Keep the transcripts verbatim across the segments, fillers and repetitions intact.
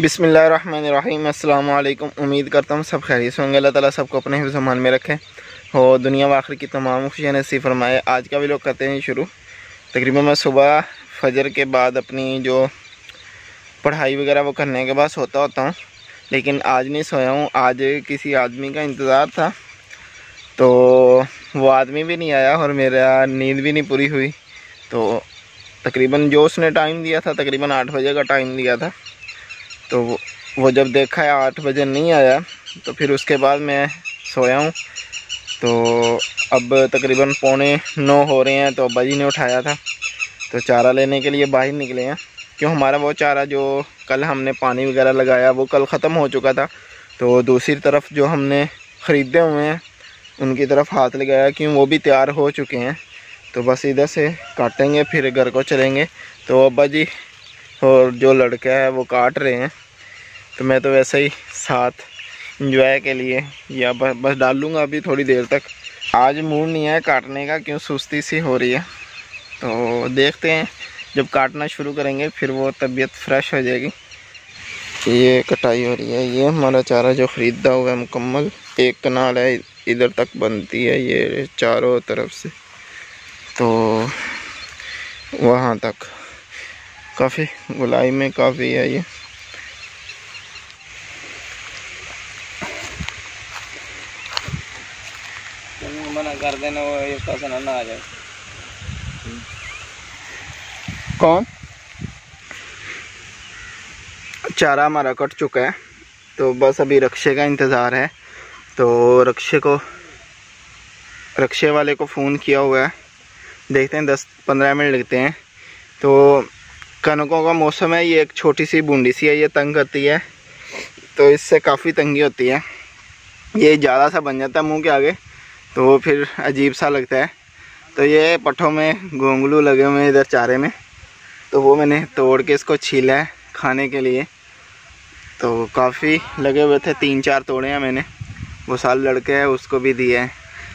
बिस्मिल्लाहिर्रहमानिर्रहीम। अस्सलाम वालेकुम। उम्मीद करता हूँ सब खैरियत से होंगे। अल्लाह ताला सबको अपने हिफ्ज़ मान में रखे और दुनिया व आखिर की तमाम खुशियाँ नसीब फरमाए। आज का भी लोग करते हैं शुरू। तकरीबन मैं सुबह फजर के बाद अपनी जो पढ़ाई वगैरह वो करने के बाद सोता होता हूँ, लेकिन आज नहीं सोया हूँ। आज किसी आदमी का इंतज़ार था, तो वो आदमी भी नहीं आया और मेरा नींद भी नहीं पूरी हुई। तो तकरीबन जो उसने टाइम दिया था, तकरीबन आठ बजे का टाइम दिया था, तो वो जब देखा है आठ बजे नहीं आया, तो फिर उसके बाद मैं सोया हूँ। तो अब तकरीबन पौने नौ हो रहे हैं, तो अब्बा जी ने उठाया था, तो चारा लेने के लिए बाहर निकले हैं। क्यों हमारा वो चारा जो कल हमने पानी वगैरह लगाया वो कल ख़त्म हो चुका था, तो दूसरी तरफ जो हमने ख़रीदे हुए हैं उनकी तरफ हाथ लगाया, क्यों वो भी तैयार हो चुके हैं। तो बस इधर से काटेंगे फिर घर को चलेंगे। तो अब्बा जी और जो लड़का है वो काट रहे हैं, तो मैं तो वैसे ही साथ इंजॉय के लिए या बस बस डाल लूँगा अभी थोड़ी देर तक। आज मूड नहीं है काटने का, क्यों सुस्ती सी हो रही है। तो देखते हैं जब काटना शुरू करेंगे फिर वो तबीयत फ्रेश हो जाएगी। ये कटाई हो रही है। ये हमारा चारा जो ख़रीदा हुआ है मुकम्मल, एक कनाल है इधर तक बनती है ये चारों तरफ से, तो वहाँ तक काफ़ी गुलाई में काफ़ी है। ये मना कर देना, वो ये पसंद ना आ जाए। कौन चारा हमारा कट चुका है, तो बस अभी रक्षे का इंतज़ार है। तो रक्षे को रक्षे वाले को फ़ोन किया हुआ है, देखते हैं दस पंद्रह मिनट लगते हैं। तो कनकों का मौसम है, ये एक छोटी सी बूंदी सी है, ये तंग करती है, तो इससे काफ़ी तंगी होती है। ये ज़्यादा सा बन जाता है मुंह के आगे, तो वो फिर अजीब सा लगता है। तो ये पट्ठों में घोंगलू लगे हुए हैं इधर चारे में, तो वो मैंने तोड़ के इसको छीला है खाने के लिए। तो काफ़ी लगे हुए थे, तीन चार तोड़े हैं मैंने। वो साल लड़के हैं उसको भी दिए हैं।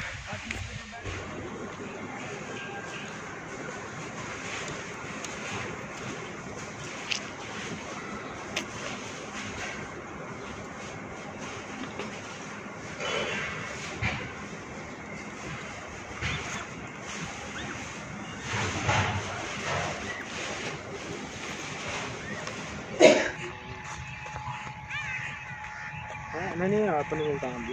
नहीं आपने बोलता हम भी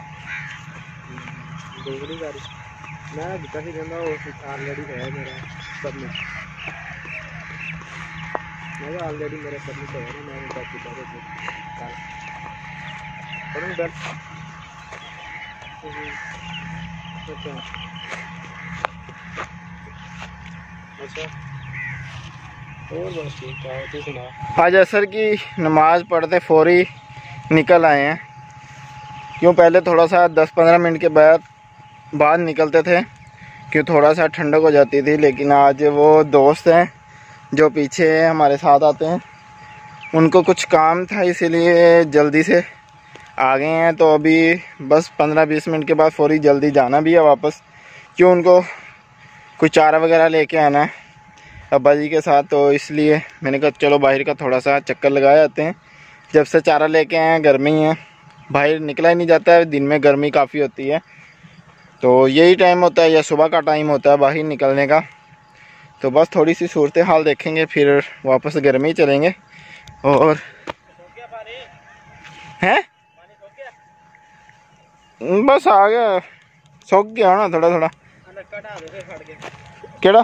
दूसरी गाड़ी मैं जितना ही कहना वो ऑलरेडी है मेरा सब में। मैं ऑलरेडी मेरे सब में है ना, मैं बात कर रहा हूं कल डर। अच्छा अच्छा और बस ठीक है। तू सुना। आज असर की नमाज़ पढ़ते फौरी निकल आए हैं। क्यों पहले थोड़ा सा दस पंद्रह मिनट के बाद बाद निकलते थे, क्यों थोड़ा सा ठंडक हो जाती थी। लेकिन आज वो दोस्त हैं जो पीछे हमारे साथ आते हैं, उनको कुछ काम था इसीलिए जल्दी से आ गए हैं। तो अभी बस पंद्रह बीस मिनट के बाद फौरी जल्दी जाना भी है वापस, क्यों उनको कुछ चारा वगैरह लेके आना है अब्बा जी के साथ। तो इसलिए मैंने कहा चलो बाहर का थोड़ा सा चक्कर लगा जाते हैं। जब से चारा लेके आए हैं गर्मी है, बाहर निकला ही नहीं जाता है, दिन में गर्मी काफ़ी होती है। तो यही टाइम होता है या सुबह का टाइम होता है बाहर निकलने का। तो बस थोड़ी सी सूरत हाल देखेंगे फिर वापस गर्मी चलेंगे। और हैं बस आ गया, सूख गया ना थोड़ा थोड़ा। केड़ा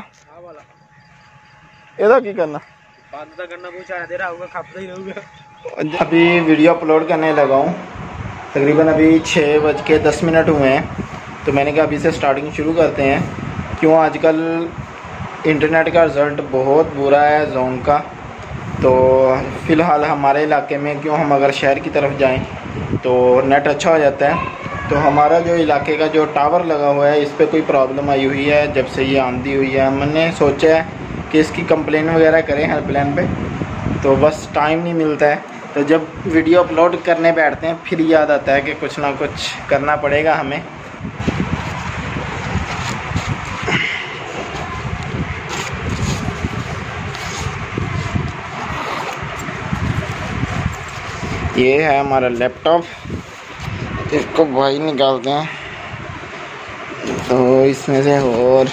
ਇਹਦਾ ਕੀ करना बंद तो करना कुछ आ दे रहा होगा, खपता ही रहूगा। अभी वीडियो अपलोड करने लगा हूँ, तकरीबन अभी छः बज के दस मिनट हुए हैं। तो मैंने कहा अभी से स्टार्टिंग शुरू करते हैं। क्यों आजकल इंटरनेट का रिज़ल्ट बहुत बुरा है जोन का। तो फ़िलहाल हमारे इलाके में क्यों हम अगर शहर की तरफ जाएं तो नेट अच्छा हो जाता है। तो हमारा जो इलाके का जो टावर लगा हुआ है इस पर कोई प्रॉब्लम आई हुई है जब से ये आंधी हुई है। मैंने सोचा है कि इसकी कंप्लेन वगैरह करें हेल्पलाइन पे, तो बस टाइम नहीं मिलता है। तो जब वीडियो अपलोड करने बैठते हैं फिर याद आता है कि कुछ ना कुछ करना पड़ेगा हमें। ये है हमारा लैपटॉप, इसको भाई निकालते हैं। तो इसमें से और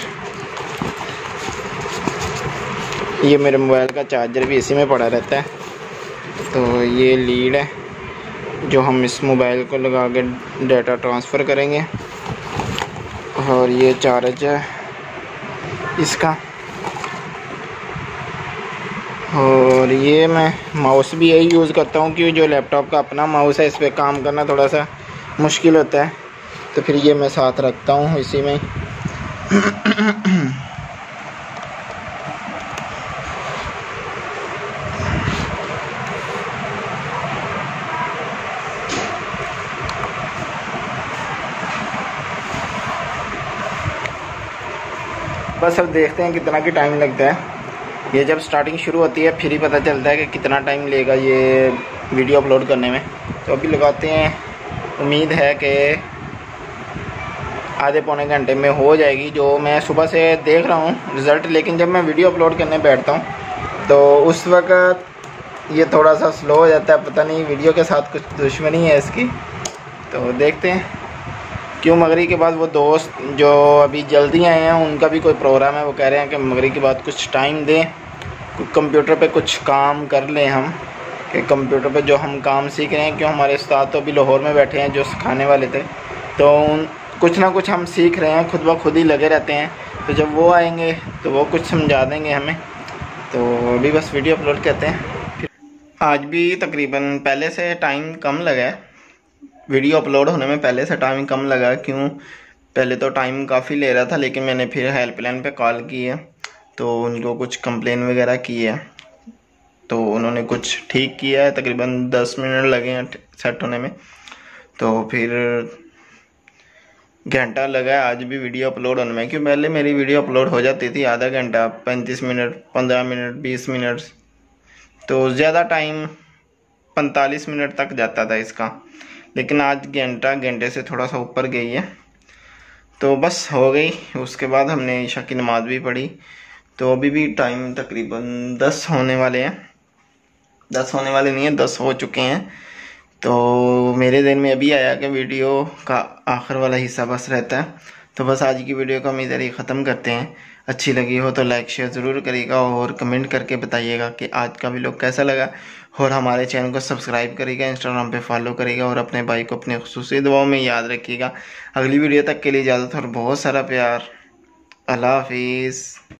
ये मेरे मोबाइल का चार्जर भी इसी में पड़ा रहता है। तो ये लीड है जो हम इस मोबाइल को लगा के डाटा ट्रांसफ़र करेंगे, और ये चार्ज है इसका। और ये मैं माउस भी यही यूज़ करता हूँ क्योंकि जो लैपटॉप का अपना माउस है इस पर काम करना थोड़ा सा मुश्किल होता है, तो फिर ये मैं साथ रखता हूँ इसी में। बस अब देखते हैं कितना की टाइम लगता है। ये जब स्टार्टिंग शुरू होती है फिर ही पता चलता है कि कितना टाइम लेगा ये वीडियो अपलोड करने में। तो अभी लगाते हैं, उम्मीद है कि आधे पौने घंटे में हो जाएगी। जो मैं सुबह से देख रहा हूँ रिज़ल्ट, लेकिन जब मैं वीडियो अपलोड करने बैठता हूँ तो उस वक्त ये थोड़ा सा स्लो हो जाता है। पता नहीं वीडियो के साथ कुछ दुश्मनी है इसकी। तो देखते हैं क्यों। मगरिब के बाद वो दोस्त जो अभी जल्दी आए हैं उनका भी कोई प्रोग्राम है, वो कह रहे हैं कि मगरिब के बाद कुछ टाइम दें, कंप्यूटर पे कुछ काम कर लें हम, कि कंप्यूटर पे जो हम काम सीख रहे हैं। क्यों हमारे उस्ताद तो अभी लाहौर में बैठे हैं जो सिखाने वाले थे, तो उन कुछ ना कुछ हम सीख रहे हैं, खुद ब खुद ही लगे रहते हैं। तो जब वो आएंगे तो वो कुछ समझा देंगे हमें। तो अभी बस वीडियो अपलोड करते हैं। आज भी तकरीबन पहले से टाइम कम लगा है, वीडियो अपलोड होने में पहले से टाइम कम लगा। क्यों, पहले तो टाइम काफ़ी ले रहा था, लेकिन मैंने फिर हेल्पलाइन पे कॉल की है तो उनको कुछ कंप्लेन वगैरह की है, तो उन्होंने कुछ ठीक किया है। तकरीबन दस मिनट लगे हैं सेट होने में, तो फिर घंटा लगा है आज भी वीडियो अपलोड होने में। क्यों, पहले मेरी वीडियो अपलोड हो जाती थी आधा घंटा, पैंतीस मिनट, पंद्रह मिनट, बीस मिनट, तो ज़्यादा टाइम पैंतालीस मिनट तक जाता था इसका। लेकिन आज घंटा घंटे से थोड़ा सा ऊपर गई है। तो बस हो गई। उसके बाद हमने ईशा की नमाज़ भी पढ़ी। तो अभी भी टाइम तकरीबन दस होने वाले हैं, दस होने वाले नहीं है, दस हो चुके हैं। तो मेरे दिन में अभी आया कि वीडियो का आखिर वाला हिस्सा बस रहता है। तो बस आज की वीडियो को हम इधर ही ख़त्म करते हैं। अच्छी लगी हो तो लाइक शेयर ज़रूर करिएगा और कमेंट करके बताइएगा कि आज का व्लॉग कैसा लगा। और हमारे चैनल को सब्सक्राइब करिएगा, इंस्टाग्राम पे फॉलो करिएगा और अपने भाई को अपने खुसूसी दुआओं में याद रखिएगा। अगली वीडियो तक के लिए इजाज़त और बहुत सारा प्यार। अल्लाह हाफिज़।